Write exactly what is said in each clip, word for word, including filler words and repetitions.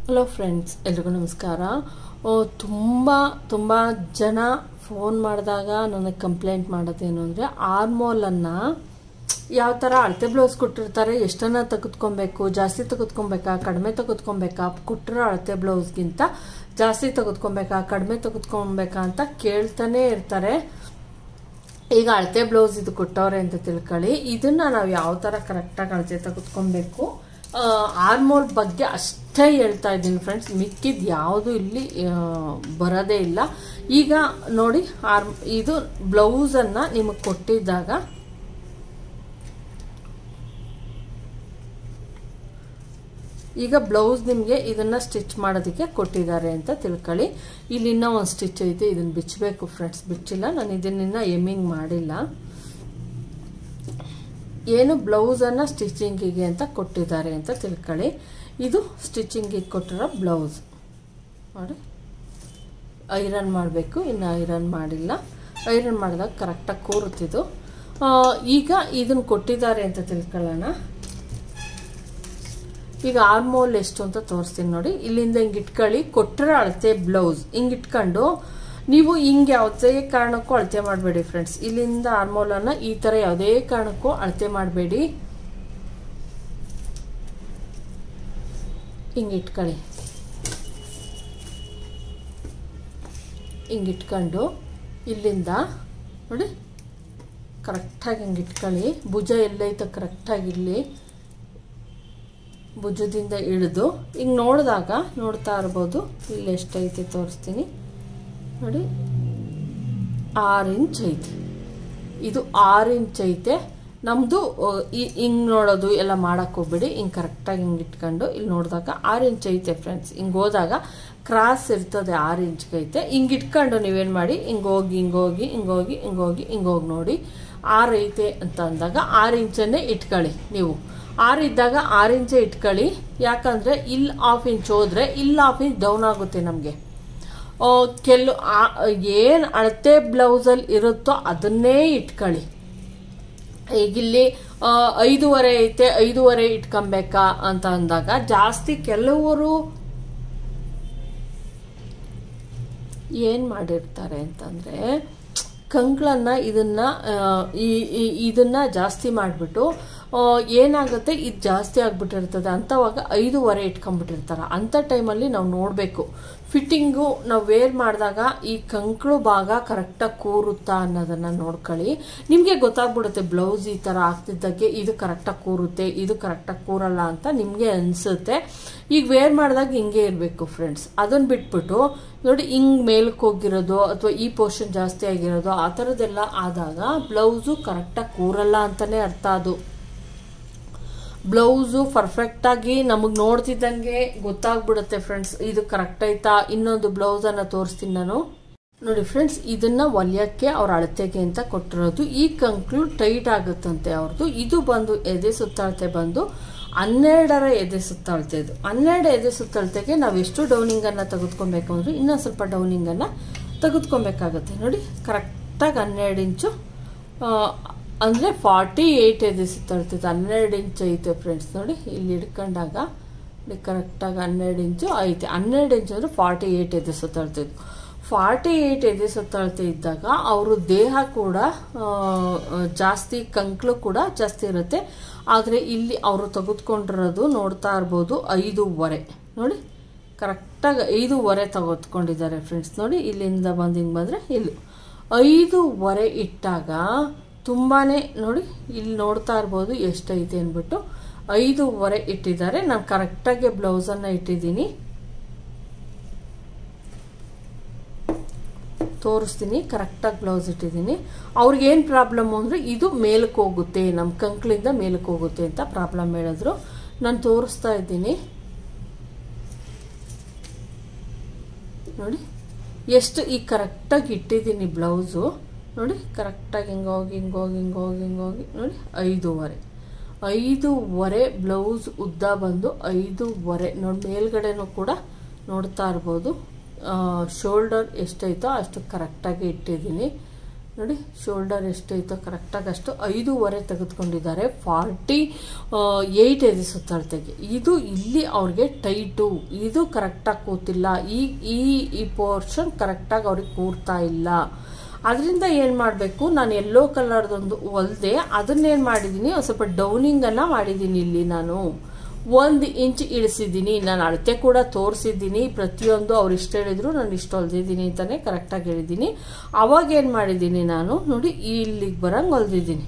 Hello friends, ಎಲ್ರಿಗೂ ನಮಸ್ಕಾರ. ತುಂಬ ತುಂಬ ಜನ ಫೋನ್ ಮಾಡಿದಾಗ ನನಗೆ ಕಂಪ್ಲೇಂಟ್ ಮಾಡೋದೇನು ಅಂದರೆ, ಆರ್ಮೋಲನ್ನು ಯಾವ ಥರ ಅಳತೆ ಬ್ಲೌಸ್ ಕೊಟ್ಟಿರ್ತಾರೆ, ಎಷ್ಟನ್ನು ತೆಗೆದುಕೊಬೇಕು, ಜಾಸ್ತಿ ತೆಗೆದುಕೊಬೇಕಾ, ಕಡಿಮೆ ತೆಗೆದುಕೊಬೇಕಾ, ಕೊಟ್ಟಿರೋ ಅಳತೆ ಬ್ಲೌಸ್ಗಿಂತ ಜಾಸ್ತಿ ತೆಗೆದುಕೊಬೇಕಾ, ಕಡಿಮೆ ತೆಗೆದುಕೊಬೇಕಾ ಅಂತ ಕೇಳ್ತಾನೆ ಇರ್ತಾರೆ. ಈಗ ಅಳತೆ ಬ್ಲೌಸ್ ಇದು ಕೊಟ್ಟವ್ರೆ ಅಂತ ತಿಳ್ಕೊಳ್ಳಿ. ಇದನ್ನು ನಾವು ಯಾವ ಥರ ಕರೆಕ್ಟಾಗಿ ಅಳತೆ ತೆಗೆದುಕೊಬೇಕು, ಆರ್ಮೋಲ್ ಬಗ್ಗೆ ಅಷ್ಟೇ ಹೇಳ್ತಾ ಇದ್ದೀನಿ ಫ್ರೆಂಡ್ಸ್. ಮಿಕ್ಕಿದ್ದು ಯಾವುದು ಇಲ್ಲಿ ಬರೋದೇ ಇಲ್ಲ. ಈಗ ನೋಡಿ, ಆರ್ ಇದು ಬ್ಲೌಸನ್ನು ನಿಮಗೆ ಕೊಟ್ಟಿದ್ದಾಗ ಈಗ ಬ್ಲೌಸ್ ನಿಮಗೆ ಇದನ್ನು ಸ್ಟಿಚ್ ಮಾಡೋದಕ್ಕೆ ಕೊಟ್ಟಿದ್ದಾರೆ ಅಂತ ತಿಳ್ಕೊಳ್ಳಿ. ಇಲ್ಲಿ ಇನ್ನೂ ಒಂದು ಸ್ಟಿಚ್ ಐತೆ, ಇದನ್ನು ಬಿಚ್ಚಬೇಕು ಫ್ರೆಂಡ್ಸ್. ಬಿಚ್ಚಿಲ್ಲ, ನಾನು ಇದನ್ನ ಎಮ್ಮಿಂಗ್ ಮಾಡಿಲ್ಲ. ಏನು ಬ್ಲೌಸನ್ನು ಸ್ಟಿಚಿಂಗಿಗೆ ಅಂತ ಕೊಟ್ಟಿದ್ದಾರೆ ಅಂತ ತಿಳ್ಕೊಳ್ಳಿ. ಇದು ಸ್ಟಿಚಿಂಗಿಗೆ ಕೊಟ್ಟಿರೋ ಬ್ಲೌಸ್ ನೋಡಿ. ಐರನ್ ಮಾಡಬೇಕು, ಇನ್ನು ಐರನ್ ಮಾಡಿಲ್ಲ. ಐರನ್ ಮಾಡಿದಾಗ ಕರೆಕ್ಟಾಗಿ ಕೂರುತ್ತಿದ್ದು. ಈಗ ಇದನ್ನು ಕೊಟ್ಟಿದ್ದಾರೆ ಅಂತ ತಿಳ್ಕೊಳ್ಳೋಣ. ಈಗ ಆರ್ಮೋಲ್ ಎಷ್ಟು ಅಂತ ತೋರಿಸ್ತೀನಿ ನೋಡಿ. ಇಲ್ಲಿಂದ ಹಿಂಗೆ ಇಟ್ಕೊಳ್ಳಿ. ಕೊಟ್ಟಿರೋ ಅಳತೆ ಬ್ಲೌಸ್ ಹಿಂಗೆ ಇಟ್ಕೊಂಡು ನೀವು ಹಿಂಗೆ ಯಾವುದೇ ಕಾರಣಕ್ಕೂ ಅಳತೆ ಮಾಡಬೇಡಿ ಫ್ರೆಂಡ್ಸ್. ಇಲ್ಲಿಂದ ಆರ್ಮೋಲನ್ನು ಈ ಥರ ಯಾವುದೇ ಕಾರಣಕ್ಕೂ ಅಳತೆ ಮಾಡಬೇಡಿ. ಹಿಂಗೆ ಇಟ್ಕೊಳ್ಳಿ. ಹಿಂಗೆ ಇಟ್ಕೊಂಡು ಇಲ್ಲಿಂದ ನೋಡಿ ಕರೆಕ್ಟಾಗಿ ಹಿಂಗೆ ಇಟ್ಕೊಳ್ಳಿ. ಭುಜ ಎಲ್ಲೈತೆ ಕರೆಕ್ಟಾಗಿರಲಿ. ಭುಜದಿಂದ ಇಳಿದು ಹಿಂಗೆ ನೋಡಿದಾಗ ನೋಡ್ತಾ ಇರ್ಬೋದು. ಇಲ್ಲಿ ಎಷ್ಟೈತೆ ತೋರಿಸ್ತೀನಿ ನೋಡಿ. ಆರು ಇಂಚ್ ಐತೆ. ಇದು ಆರು ಇಂಚ್ ಐತೆ ನಮ್ಮದು. ಹಿಂಗೆ ನೋಡೋದು ಎಲ್ಲ ಮಾಡೋಕ್ಕೆ ಹೋಗ್ಬೇಡಿ. ಹಿಂಗೆ ಕರೆಕ್ಟಾಗಿ ಹಿಂಗೆ ಇಟ್ಕೊಂಡು ಇಲ್ಲಿ ನೋಡಿದಾಗ ಆರು ಇಂಚ್ ಐತೆ ಫ್ರೆಂಡ್ಸ್. ಹಿಂಗೆ ಹೋದಾಗ ಕ್ರಾಸ್ ಇರ್ತದೆ, ಆರು ಇಂಚ್ಗೆ ಐತೆ. ಹಿಂಗೆ ಇಟ್ಕೊಂಡು ನೀವೇನು ಮಾಡಿ, ಹಿಂಗೆ ಹೋಗಿ ಹಿಂಗೆ ಹೋಗಿ ಹಿಂಗೆ ಹೋಗಿ ಹಿಂಗೆ ಹೋಗಿ ಹಿಂಗೆ ಹೋಗಿ ನೋಡಿ ಆರು ಐತೆ ಅಂತ ಅಂದಾಗ ಆರು ಇಂಚನ್ನೇ ಇಟ್ಕೊಳ್ಳಿ. ನೀವು ಆರು ಇದ್ದಾಗ ಆರು ಇಂಚೇ ಇಟ್ಕೊಳ್ಳಿ. ಯಾಕಂದರೆ ಇಲ್ಲಿ ಹಾಫ್ ಇಂಚ್ ಹೋದರೆ ಇಲ್ಲಿ ಹಾಫ್ ಇಂಚ್ ಡೌನ್ ಆಗುತ್ತೆ ನಮಗೆ. ಕೆಲವು ಏನು ಅಳತೆ ಬ್ಲೌಸಲ್ಲಿ ಇರುತ್ತೋ ಅದನ್ನೇ ಇಟ್ಕೊಳ್ಳಿ. ಈಗಿಲ್ಲಿ ಐದೂವರೆ ಐತೆ, ಐದೂವರೆ ಇಟ್ಕೊಬೇಕಾ ಅಂತ ಅಂದಾಗ ಜಾಸ್ತಿ ಕೆಲವರು ಏನು ಮಾಡಿರ್ತಾರೆ ಅಂತಂದರೆ, ಕಂಕ್ಳನ್ನು ಇದನ್ನ ಇದನ್ನ ಜಾಸ್ತಿ ಮಾಡಿಬಿಟ್ಟು ಏನಾಗುತ್ತೆ, ಇದು ಜಾಸ್ತಿ ಆಗಿಬಿಟ್ಟಿರ್ತದೆ. ಅಂಥವಾಗ ಐದೂವರೆ ಇಟ್ಕೊಂಡ್ಬಿಟ್ಟಿರ್ತಾರೆ. ಅಂಥ ಟೈಮಲ್ಲಿ ನಾವು ನೋಡಬೇಕು ಫಿಟ್ಟಿಂಗು ನಾವು ವೇರ್ ಮಾಡಿದಾಗ ಈ ಕಂಕ್ಳು ಭಾಗ ಕರೆಕ್ಟಾಗಿ ಕೂರುತ್ತಾ ಅನ್ನೋದನ್ನು ನೋಡ್ಕೊಳ್ಳಿ. ನಿಮಗೆ ಗೊತ್ತಾಗ್ಬಿಡುತ್ತೆ ಬ್ಲೌಸ್ ಈ ಥರ ಆಗ್ತಿದ್ದಕ್ಕೆ ಇದು ಕರೆಕ್ಟಾಗಿ ಕೂರುತ್ತೆ, ಇದು ಕರೆಕ್ಟಾಗಿ ಕೂರಲ್ಲ ಅಂತ ನಿಮಗೆ ಅನಿಸುತ್ತೆ. ಈಗ ವೇರ್ ಮಾಡಿದಾಗ ಹಿಂಗೆ ಇರಬೇಕು ಫ್ರೆಂಡ್ಸ್. ಅದನ್ನು ಬಿಟ್ಬಿಟ್ಟು ನೋಡಿ, ಹಿಂಗೆ ಮೇಲಕ್ಕೆ ಹೋಗಿರೋದು ಅಥವಾ ಈ ಪೋರ್ಷನ್ ಜಾಸ್ತಿ ಆಗಿರೋದು ಆ ಥರದ್ದೆಲ್ಲ ಆದಾಗ ಬ್ಲೌಸು ಕರೆಕ್ಟಾಗಿ ಕೂರಲ್ಲ ಅಂತಲೇ ಅರ್ಥ. ಅದು ಬ್ಲೌಸು ಪರ್ಫೆಕ್ಟಾಗಿ ನಮಗೆ ನೋಡ್ತಿದ್ದಂಗೆ ಗೊತ್ತಾಗ್ಬಿಡುತ್ತೆ ಫ್ರೆಂಡ್ಸ್, ಇದು ಕರೆಕ್ಟ್ ಆಯ್ತಾ. ಇನ್ನೊಂದು ಬ್ಲೌಸನ್ನು ತೋರಿಸ್ತೀನಿ ನಾನು ನೋಡಿ ಫ್ರೆಂಡ್ಸ್. ಇದನ್ನ ಹೊಲಿಯೋಕ್ಕೆ ಅವ್ರ ಅಳತೆಗೆ ಅಂತ ಕೊಟ್ಟಿರೋದು. ಈ ಕಂಕ್ಳು ಟೈಟ್ ಆಗುತ್ತಂತೆ ಅವ್ರದ್ದು. ಇದು ಬಂದು ಎದೆ ಸುತ್ತಳತೆ ಬಂದು ಹನ್ನೆರಡರ ಎದೆ ಸುತ್ತಳತೆ. ಇದು ಹನ್ನೆರಡು ಎದೆ ಸುತ್ತಳತೆಗೆ ನಾವು ಎಷ್ಟು ಡೌನಿಂಗನ್ನು ತೆಗೆದುಕೊಬೇಕು ಅಂದರೆ ಇನ್ನೊಂದು ಸ್ವಲ್ಪ ಡೌನಿಂಗನ್ನು ತೆಗೆದುಕೊಬೇಕಾಗತ್ತೆ ನೋಡಿ. ಕರೆಕ್ಟಾಗಿ ಹನ್ನೆರಡು ಇಂಚು ಅಂದರೆ ಫಾರ್ಟಿ ಏಯ್ಟ್ ಎದೆ ಸುತ್ತಳ್ತೈತೆ. ಹನ್ನೆರಡು ಇಂಚು ಐತೆ ಫ್ರೆಂಡ್ಸ್ ನೋಡಿ. ಇಲ್ಲಿ ಹಿಡ್ಕೊಂಡಾಗ ಕರೆಕ್ಟಾಗಿ ಹನ್ನೆರಡು ಇಂಚು ಐತೆ. ಹನ್ನೆರಡು ಇಂಚು ಅಂದರೆ ಫಾರ್ಟಿ ಏಯ್ಟ್ ಎದೆ ಸುತ್ತಳ್ತೈತೆ. ಫಾರ್ಟಿ ಏಯ್ಟ್ ಎದೆ ಸುತ್ತಳತೆ ಇದ್ದಾಗ ಅವರು ದೇಹ ಕೂಡ ಜಾಸ್ತಿ, ಕಂಕ್ಳು ಕೂಡ ಜಾಸ್ತಿ ಇರುತ್ತೆ. ಆದರೆ ಇಲ್ಲಿ ಅವರು ತೆಗೆದುಕೊಂಡಿರೋದು ನೋಡ್ತಾ ಇರ್ಬೋದು ಐದೂವರೆ ನೋಡಿ. ಕರೆಕ್ಟಾಗಿ ಐದೂವರೆ ತೆಗೆದುಕೊಂಡಿದ್ದಾರೆ ಫ್ರೆಂಡ್ಸ್ ನೋಡಿ. ಇಲ್ಲಿಂದ ಬಂದು ಹಿಂಗೆ ಬಂದರೆ ಇಲ್ಲಿ ಐದೂವರೆ ಇಟ್ಟಾಗ ತುಂಬಾ ನೋಡಿ, ಇಲ್ಲಿ ನೋಡ್ತಾ ಇರ್ಬೋದು ಎಷ್ಟೈತೆ ಅಂದ್ಬಿಟ್ಟು ಐದೂವರೆ ಇಟ್ಟಿದ್ದಾರೆ. ನಾನು ಕರೆಕ್ಟಾಗಿ ಬ್ಲೌಸನ್ನು ಇಟ್ಟಿದ್ದೀನಿ, ತೋರಿಸ್ತೀನಿ. ಕರೆಕ್ಟಾಗಿ ಬ್ಲೌಸ್ ಇಟ್ಟಿದ್ದೀನಿ. ಅವ್ರಿಗೇನು ಪ್ರಾಬ್ಲಮ್ ಅಂದರೆ ಇದು ಮೇಲಕ್ಕೆ ಹೋಗುತ್ತೆ, ನಮ್ಮ ಕಂಕ್ಳಿಂದ ಮೇಲಕ್ಕೆ ಹೋಗುತ್ತೆ ಅಂತ ಪ್ರಾಬ್ಲಮ್ ಹೇಳಿದ್ರು. ನಾನು ತೋರಿಸ್ತಾ ಇದ್ದೀನಿ ನೋಡಿ. ಎಷ್ಟು ಈಗ ಕರೆಕ್ಟಾಗಿ ಇಟ್ಟಿದ್ದೀನಿ ಬ್ಲೌಸು ನೋಡಿ. ಕರೆಕ್ಟಾಗಿ ಹಿಂಗೆ ಹೋಗಿ ಹಿಂಗೆ ಹೋಗಿ ಹಿಂಗೆ ಹೋಗಿ ಹಿಂಗೆ ಹೋಗಿ ನೋಡಿ ಐದೂವರೆ ಐದೂವರೆ ಬ್ಲೌಸ್ ಉದ್ದ ಬಂದು ಐದೂವರೆ ನೋಡಿ. ಮೇಲ್ಗಡೆನೂ ಕೂಡ ನೋಡ್ತಾ ಇರ್ಬೋದು. ಶೋಲ್ಡರ್ ಎಷ್ಟೈತೋ ಅಷ್ಟು ಕರೆಕ್ಟಾಗಿ ಇಟ್ಟಿದ್ದೀನಿ ನೋಡಿ ಶೋಲ್ಡರ್ ಎಷ್ಟೈತೋ ಕರೆಕ್ಟಾಗಿ ಅಷ್ಟು ಐದೂವರೆ ತೆಗೆದುಕೊಂಡಿದ್ದಾರೆ. ಫಾರ್ಟಿ ಏಯ್ಟ್ ಎದೆ ಸುತ್ತಳತೆಗೆ. ಇದು ಇಲ್ಲಿ ಅವ್ರಿಗೆ ಟೈಟು, ಇದು ಕರೆಕ್ಟಾಗಿ ಕೂತಿಲ್ಲ. ಈ ಈ ಈ ಪೋರ್ಷನ್ ಕರೆಕ್ಟಾಗಿ ಅವ್ರಿಗೆ ಕೂರ್ತಾ ಇಲ್ಲ. ಅದರಿಂದ ಏನು ಮಾಡಬೇಕು, ನಾನು ಯೆಲ್ಲೋ ಕಲರ್ದೊಂದು ಹೊಲ್ದೆ ಅದನ್ನೇನು ಮಾಡಿದ್ದೀನಿ, ಒಂದು ಸ್ವಲ್ಪ ಡೌನಿಂಗನ್ನು ಮಾಡಿದ್ದೀನಿ. ಇಲ್ಲಿ ನಾನು ಒಂದು ಇಂಚ್ ಇಳಿಸಿದ್ದೀನಿ. ನಾನು ಅಳತೆ ಕೂಡ ತೋರಿಸಿದ್ದೀನಿ. ಪ್ರತಿಯೊಂದು ಅವ್ರು ಇಷ್ಟು ಹೇಳಿದ್ರು ನಾನು ಇಷ್ಟು ಹೊಲ್ದಿದ್ದೀನಿ ಅಂತಾನೆ ಕರೆಕ್ಟಾಗಿ ಹೇಳಿದ್ದೀನಿ. ಅವಾಗ ಏನು ಮಾಡಿದ್ದೀನಿ ನಾನು, ನೋಡಿ ಇಲ್ಲಿಗೆ ಬರಂಗೆ ಹೊಲ್ದಿದ್ದೀನಿ.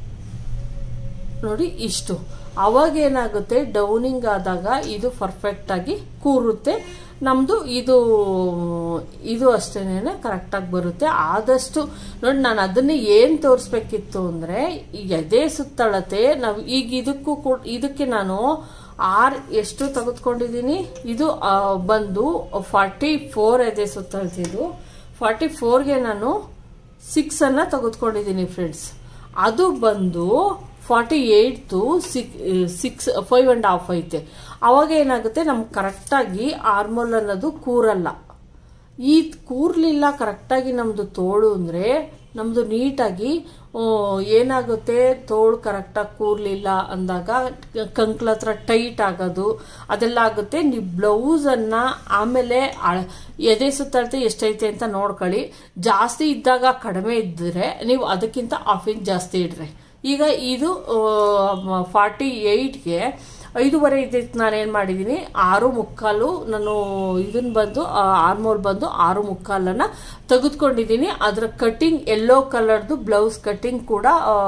ನೋಡಿ ಇಷ್ಟು. ಅವಾಗ ಏನಾಗುತ್ತೆ, ಡೌನಿಂಗ್ ಆದಾಗ ಇದು ಪರ್ಫೆಕ್ಟಾಗಿ ಕೂರುತ್ತೆ. ನಮ್ಮದು ಇದು ಇದು ಅಷ್ಟೇನೆ ಕರೆಕ್ಟಾಗಿ ಬರುತ್ತೆ. ಆದಷ್ಟು ನೋಡಿ, ನಾನು ಅದನ್ನೇ ಏನು ತೋರಿಸ್ಬೇಕಿತ್ತು ಅಂದರೆ, ಎದೆ ಸುತ್ತಳತೆ ನಾವು ಈಗ ಇದಕ್ಕೂ ಕೂಡ ಇದಕ್ಕೆ ನಾನು ಆರ್ ಎಷ್ಟು ತೆಗೆದುಕೊಂಡಿದ್ದೀನಿ, ಇದು ಬಂದು ಫಾರ್ಟಿ ಫೋರ್ ಎದೆ ಸುತ್ತಳತಿದ್ದು. ಫಾರ್ಟಿ ಫೋರ್ಗೆ ನಾನು ಸಿಕ್ಸ್ ಅನ್ನ ತೆಗೆದುಕೊಂಡಿದ್ದೀನಿ ಫ್ರೆಂಡ್ಸ್. ಅದು ಬಂದು ಫಾರ್ಟಿ ಏಯ್ಟ್ದು six six five and half ಐತೆ. ಅವಾಗ ಏನಾಗುತ್ತೆ, ನಮ್ಗೆ ಕರೆಕ್ಟಾಗಿ ಆರ್ಮೋಲ್ ಅನ್ನೋದು ಕೂರಲ್ಲ. ಈ ಕೂರ್ಲಿಲ್ಲ ಕರೆಕ್ಟಾಗಿ ನಮ್ದು ತೋಳು ಅಂದರೆ ನಮ್ದು ನೀಟಾಗಿ ಏನಾಗುತ್ತೆ, ತೋಳು ಕರೆಕ್ಟಾಗಿ ಕೂರ್ಲಿಲ್ಲ ಅಂದಾಗ ಕಂಕ್ಲ ಹತ್ರ ಟೈಟ್ ಆಗೋದು ಅದೆಲ್ಲ ಆಗುತ್ತೆ. ನೀವು ಬ್ಲೌಸನ್ನು ಆಮೇಲೆ ಎದೆ ಸುತ್ತಳತೆ ಎಷ್ಟೈತೆ ಅಂತ ನೋಡ್ಕೊಳ್ಳಿ. ಜಾಸ್ತಿ ಇದ್ದಾಗ ಕಡಿಮೆ ಇದ್ದರೆ ನೀವು ಅದಕ್ಕಿಂತ ಹಾಫ್ ಇಂಚ್ ಜಾಸ್ತಿ ಇಡ್ರಿ. ಈಗ ಇದು ಫಾರ್ಟಿ ಏಯ್ಟ್ಗೆ ಐದೂವರೆ ಇದ್ದಿತ್ತು. ನಾನೇನು ಮಾಡಿದ್ದೀನಿ, ಆರು ಮುಕ್ಕಾಲು ನಾನು ಇದನ್ನ ಬಂದು ಆರ್ಮೋಲ್ ಬಂದು ಆರು ಮುಕ್ಕಾಲನ್ನು ತೆಗೆದುಕೊಂಡಿದ್ದೀನಿ. ಅದರ ಕಟ್ಟಿಂಗ್ ಯೆಲ್ಲೋ ಕಲರ್ದು ಬ್ಲೌಸ್ ಕಟ್ಟಿಂಗ್ ಕೂಡ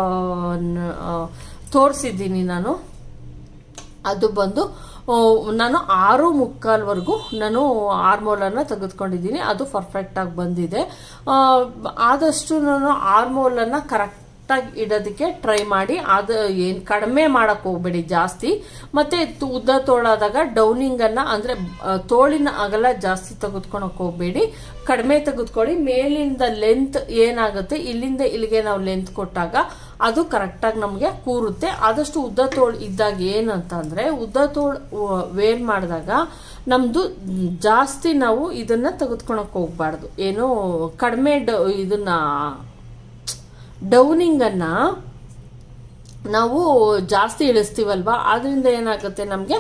ತೋರಿಸಿದ್ದೀನಿ ನಾನು. ಅದು ಬಂದು ನಾನು ಆರು ಮುಕ್ಕಾಲ್ವರೆಗೂ ನಾನು ಆರ್ಮೋಲನ್ನು ತೆಗೆದುಕೊಂಡಿದ್ದೀನಿ. ಅದು ಪರ್ಫೆಕ್ಟಾಗಿ ಬಂದಿದೆ. ಆದಷ್ಟು ನಾನು ಆರ್ಮೋಲನ್ನು ಕರೆಕ್ಟ್ ಇಡೋದಕ್ಕೆ ಟ್ರೈ ಮಾಡಿ. ಅದು ಏನು ಕಡಿಮೆ ಮಾಡಕ್ ಹೋಗ್ಬೇಡಿ ಜಾಸ್ತಿ. ಮತ್ತೆ ಉದ್ದ ತೋಳಾದಾಗ ಡೌನಿಂಗ್ ಅನ್ನ ಅಂದ್ರೆ ತೋಳಿನ ಅಗಲ ಜಾಸ್ತಿ ತೆಗೆದುಕೊಳಕ್ ಹೋಗ್ಬೇಡಿ, ಕಡಿಮೆ ತೆಗೆದುಕೊಳ್ಳಿ. ಮೇಲಿಂದ ಲೆಂತ್ ಏನಾಗುತ್ತೆ, ಇಲ್ಲಿಂದ ಇಲ್ಲಿಗೆ ನಾವು ಲೆಂತ್ ಕೊಟ್ಟಾಗ ಅದು ಕರೆಕ್ಟಾಗಿ ನಮಗೆ ಕೂರುತ್ತೆ. ಆದಷ್ಟು ಉದ್ದ ತೋಳು ಇದ್ದಾಗ ಏನಂತ ಅಂದ್ರೆ, ಉದ್ದ ತೋಳು ವೇರ್ ಮಾಡಿದಾಗ ನಮ್ದು ಜಾಸ್ತಿ ನಾವು ಇದನ್ನ ತೆಗೆದುಕೊಳಕ್ ಹೋಗ್ಬಾರ್ದು. ಏನು ಕಡಿಮೆ ಇದನ್ನ ಡೌನಿಂಗ್ ಅನ್ನ ನಾವು ಜಾಸ್ತಿ ಇಳಿಸ್ತೀವಲ್ವಾ, ಆದ್ರಿಂದ ಏನಾಗುತ್ತೆ ನಮಗೆ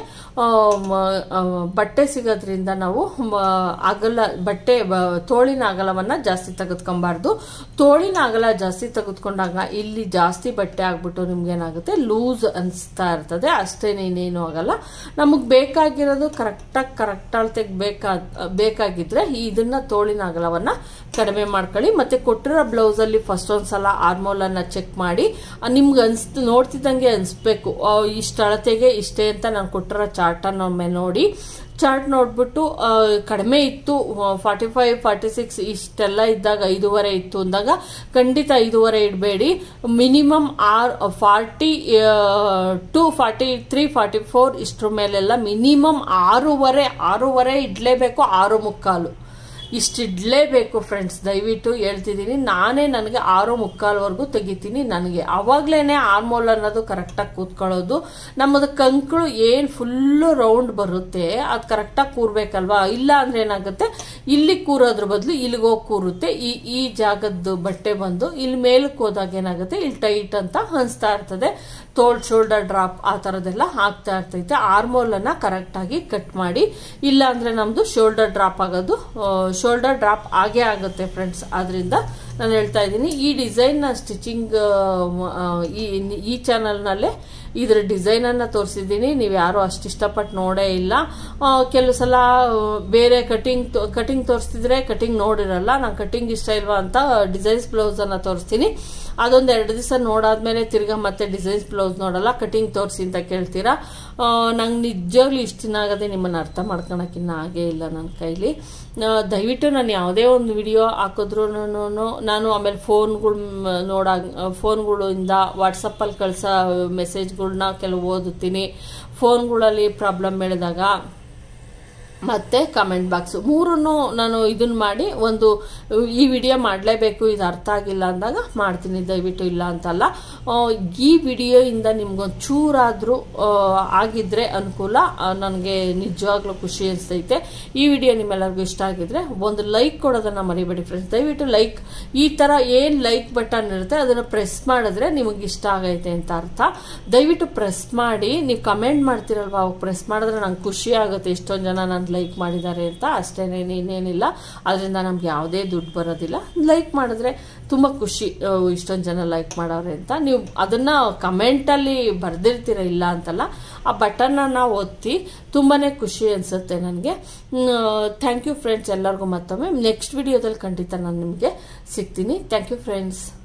ಬಟ್ಟೆ ಸಿಗೋದ್ರಿಂದ ನಾವು ಅಗಲ ಬಟ್ಟೆ ತೋಳಿನ ಅಗಲವನ್ನ ಜಾಸ್ತಿ ತೆಗೆದುಕೊಬಾರ್ದು. ತೋಳಿನ ಅಗಲ ಜಾಸ್ತಿ ತೆಗೆದುಕೊಂಡಾಗ ಇಲ್ಲಿ ಜಾಸ್ತಿ ಬಟ್ಟೆ ಆಗ್ಬಿಟ್ಟು ನಿಮ್ಗೆ ಏನಾಗುತ್ತೆ, ಲೂಸ್ ಅನಿಸ್ತಾ ಇರ್ತದೆ. ಅಷ್ಟೇನೆ, ಇನ್ನೇನು ಆಗಲ್ಲ. ನಮಗ್ ಬೇಕಾಗಿರೋದು ಕರೆಕ್ಟಾಗಿ ಕರೆಕ್ಟ್ ಅಳತೆಗೆ ಬೇಕಾ ಬೇಕಾಗಿದ್ರೆ ಇದನ್ನ ತೋಳಿನ ಅಗಲವನ್ನ ಕಡಿಮೆ ಮಾಡ್ಕೊಳ್ಳಿ. ಮತ್ತೆ ಕೊಟ್ಟಿರೋ ಬ್ಲೌಸ್ ಅಲ್ಲಿ ಫಸ್ಟ್ ಒಂದ್ಸಲ ಆರ್ಮೋಲ್ ಅನ್ನ ಚೆಕ್ ಮಾಡಿ. ನಿಮ್ಗೆ ಅನ್ಸ್ತು ನೋಡ್ತಿದ್ದಂಗೆ ಅನ್ಸ್ಬೇಕು, ಇಷ್ಟ ಅಳತೆಗೆ ಇಷ್ಟೇ ಅಂತ ನಾನು ಕೊಟ್ಟಿರೋ ಚಾರ್ಟ್ ಅನ್ನೊಮ್ಮೆ ನೋಡಿ. ಚಾರ್ಟ್ ನೋಡ್ಬಿಟ್ಟು ಕಡಿಮೆ ಇತ್ತು, ಫಾರ್ಟಿ ಫೈವ್ ಫಾರ್ಟಿ ಸಿಕ್ಸ್ ಇಷ್ಟೆಲ್ಲ ಇದ್ದಾಗ ಐದೂವರೆ ಇತ್ತು ಅಂದಾಗ ಖಂಡಿತ ಐದೂವರೆ ಇಡಬೇಡಿ. Minimum or forty two forty three forty four ಇಷ್ಟ್ರ ಮೇಲೆಲ್ಲ ಮಿನಿಮಮ್ ಆರೂವರೆ ಆರೂವರೆ ಇಡ್ಲೇಬೇಕು. ಆರು ಮುಕ್ಕಾಲು ಇಷ್ಟಿಡ್ಲೇಬೇಕು ಫ್ರೆಂಡ್ಸ್, ದಯವಿಟ್ಟು ಹೇಳ್ತಿದ್ದೀನಿ. ನಾನೇ ನನಗೆ ಆರು ಮುಕ್ಕಾಲ್ವರೆಗೂ ತೆಗಿತೀನಿ. ನನಗೆ ಅವಾಗ್ಲೇನೆ ಆರ್ಮೋಲ್ ಅನ್ನೋದು ಕರೆಕ್ಟಾಗಿ ಕೂತ್ಕೊಳ್ಳೋದು. ನಮ್ಮದು ಕಂಕಳು ಏನ್ ಫುಲ್ಲು ರೌಂಡ್ ಬರುತ್ತೆ ಅದು ಕರೆಕ್ಟಾಗಿ ಕೂರ್ಬೇಕಲ್ವಾ. ಇಲ್ಲ ಅಂದ್ರೆ ಏನಾಗುತ್ತೆ, ಇಲ್ಲಿ ಕೂರೋದ್ರ ಬದಲು ಇಲ್ಲಿಗೆ ಹೋಗಿ ಕೂರುತ್ತೆ. ಈ ಈ ಜಾಗದ್ದು ಬಟ್ಟೆ ಬಂದು ಇಲ್ಲಿ ಮೇಲಕ್ಕೆ ಹೋದಾಗ ಏನಾಗುತ್ತೆ, ಇಲ್ಲಿ ಟೈಟ್ ಅಂತ ಅನಿಸ್ತಾ ಇರ್ತದೆ. ತೋಳ್ ಶೋಲ್ಡರ್ ಡ್ರಾಪ್ ಆ ತರದೆಲ್ಲ ಆಗ್ತಾ ಇರ್ತೈತೆ. ಆರ್ಮೋಲ್ ಅನ್ನ ಕರೆಕ್ಟ್ ಆಗಿ ಕಟ್ ಮಾಡಿ. ಇಲ್ಲ ಅಂದ್ರೆ ನಮ್ದು ಶೋಲ್ಡರ್ ಡ್ರಾಪ್ ಆಗೋದು ಶೋಲ್ಡರ್ ಡ್ರಾಪ್ ಆಗೇ ಆಗುತ್ತೆ ಫ್ರೆಂಡ್ಸ್. ಆದ್ರಿಂದ ನಾನು ಹೇಳ್ತಾ ಇದ್ದೀನಿ, ಈ ಡಿಸೈನ್ ನ ಸ್ಟಿಚಿಂಗ್ ಈ ಚಾನಲ್ ನಲ್ಲೇ ಇದ್ರ ಡಿಸೈನ್ ಅನ್ನ ತೋರಿಸಿದ್ದೀನಿ. ನೀವು ಯಾರು ಅಷ್ಟು ಇಷ್ಟಪಟ್ಟು ನೋಡೇ ಇಲ್ಲ. ಕೆಲವು ಸಲ ಬೇರೆ ಕಟಿಂಗ್ ಕಟಿಂಗ್ ತೋರಿಸ್ತಿದ್ರೆ ಕಟಿಂಗ್ ನೋಡಿರಲ್ಲ. ನಾನು ಕಟಿಂಗ್ ಇಷ್ಟ ಇಲ್ವಾ ಅಂತ ಡಿಸೈನ್ಸ್ ಬ್ಲೌಸ್ ಅನ್ನ ತೋರಿಸ್ತೀನಿ. ಅದೊಂದು ಎರಡು ದಿವಸ ನೋಡಾದ್ಮೇಲೆ ತಿರ್ಗಾ ಮತ್ತೆ ಡಿಸೈನ್ಸ್ ಬ್ಲೌಸ್ ನೋಡಲ್ಲ, ಕಟಿಂಗ್ ತೋರಿಸಿ ಅಂತ ಕೇಳ್ತೀರಾ. ನಂಗೆ ನಿಜವಾಗ್ಲೂ ಇಷ್ಟ ದಿನ ಆಗದೆ ನಿಮ್ಮನ್ನ ಅರ್ಥ ಮಾಡ್ಕೊಳಕ್ಕಿನ್ನ ಆಗೇ ಇಲ್ಲ ನನ್ನ ಕೈಲಿ. ದಯವಿಟ್ಟು ನಾನು ಯಾವುದೇ ಒಂದು ವಿಡಿಯೋ ಹಾಕಿದ್ರು ನಾನು ಆಮೇಲೆ ಫೋನ್ಗಳು ನೋಡ ಫೋನ್ಗಳಿಂದ ವಾಟ್ಸಪ್ಪಲ್ಲಿ ಕಳ್ಸೋ ಮೆಸೇಜ್ಗಳನ್ನ ಕೆಲವು ಓದುತ್ತೀನಿ. ಫೋನ್ಗಳಲ್ಲಿ ಪ್ರಾಬ್ಲಮ್ ಹೇಳಿದಾಗ ಮತ್ತೆ ಕಮೆಂಟ್ ಬಾಕ್ಸ್ ಮೂರನ್ನು ನಾನು ಇದನ್ನ ಮಾಡಿ ಒಂದು ಈ ವಿಡಿಯೋ ಮಾಡಲೇಬೇಕು ಇದು ಅರ್ಥ ಆಗಿಲ್ಲ ಅಂದಾಗ ಮಾಡ್ತೀನಿ, ದಯವಿಟ್ಟು ಇಲ್ಲ ಅಂತಲ್ಲ. ಈ ವಿಡಿಯೋ ಇಂದ ನಿಮ್ಗೊಂದು ಚೂರಾದ್ರೂ ಆಗಿದ್ರೆ ಅನುಕೂಲ, ನನಗೆ ನಿಜವಾಗ್ಲೂ ಖುಷಿ ಅನಿಸ್ತೈತೆ. ಈ ವಿಡಿಯೋ ನಿಮ್ಮೆಲ್ಲರಿಗೂ ಇಷ್ಟ ಆಗಿದ್ರೆ ಒಂದು ಲೈಕ್ ಕೊಡೋದನ್ನ ಮರಿಬೇಡಿ ಫ್ರೆಂಡ್ಸ್. ದಯವಿಟ್ಟು ಲೈಕ್, ಈ ತರ ಏನ್ ಲೈಕ್ ಬಟನ್ ಇರುತ್ತೆ ಅದನ್ನ ಪ್ರೆಸ್ ಮಾಡಿದ್ರೆ ನಿಮಗೆ ಇಷ್ಟ ಆಗೈತೆ ಅಂತ ಅರ್ಥ. ದಯವಿಟ್ಟು ಪ್ರೆಸ್ ಮಾಡಿ, ನೀವು ಕಮೆಂಟ್ ಮಾಡ್ತಿರಲ್ವಾ, ಅವಾಗ ಪ್ರೆಸ್ ಮಾಡಿದ್ರೆ ನಂಗೆ ಖುಷಿ ಆಗುತ್ತೆ ಎಷ್ಟೊಂದು ಜನ ನಾನು ಲೈಕ್ ಮಾಡಿದ್ದಾರೆ ಅಂತ. ಅಷ್ಟೇನೆ, ಇನ್ನೇನಿಲ್ಲ. ಅದರಿಂದ ನಮ್ಗೆ ಯಾವುದೇ ದುಡ್ಡು ಬರೋದಿಲ್ಲ. ಲೈಕ್ ಮಾಡಿದ್ರೆ ತುಂಬಾ ಖುಷಿ, ಇಷ್ಟೊಂದು ಜನ ಲೈಕ್ ಮಾಡೋರೆ ಅಂತ. ನೀವು ಅದನ್ನ ಕಮೆಂಟ್ ಅಲ್ಲಿ ಬರ್ದಿರ್ತೀರ, ಇಲ್ಲ ಅಂತಲ್ಲ. ಆ ಬಟನ್ ನಾವು ಒತ್ತಿ ತುಂಬಾನೇ ಖುಷಿ ಅನ್ಸುತ್ತೆ ನನಗೆ. ಥ್ಯಾಂಕ್ ಯು ಫ್ರೆಂಡ್ಸ್ ಎಲ್ಲರಿಗೂ. ಮತ್ತೊಮ್ಮೆ ನೆಕ್ಸ್ಟ್ ವಿಡಿಯೋದಲ್ಲಿ ಖಂಡಿತ ನಾನು ನಿಮಗೆ ಸಿಗ್ತೀನಿ. Thank you friends.